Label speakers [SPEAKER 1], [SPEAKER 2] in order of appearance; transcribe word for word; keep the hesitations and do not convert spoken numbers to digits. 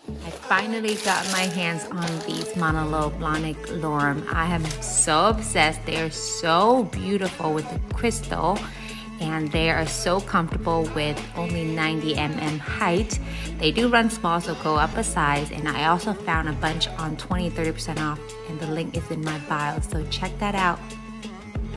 [SPEAKER 1] I finally got my hands on these Manolo Blahnik Lurum. I am so obsessed. They are so beautiful with the crystal, and they are so comfortable with only ninety millimeters height. They do run small, so go up a size. And I also found a bunch on twenty, thirty percent off, and the link is in my bio, so check that out.